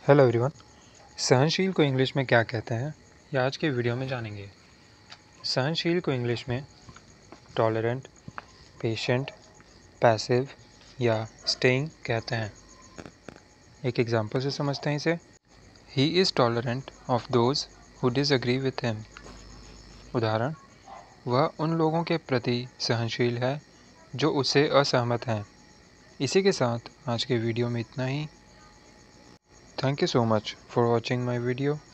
Hello everyone. सहनशील को English में क्या कहते हैं ये आज के वीडियो में जानेंगे। सहनशील को इंग्लिश में टॉलरेंट, पेशेंट, पैसिव या स्टेइंग कहते हैं। एक एग्जांपल से समझते हैं इसे। He is tolerant of those who disagree with him. उदाहरण, वह उन लोगों के प्रति सहनशील है जो उससे असहमत हैं। इसी के साथ आज के वीडियो में इतना ही। Thank you so much for watching my video.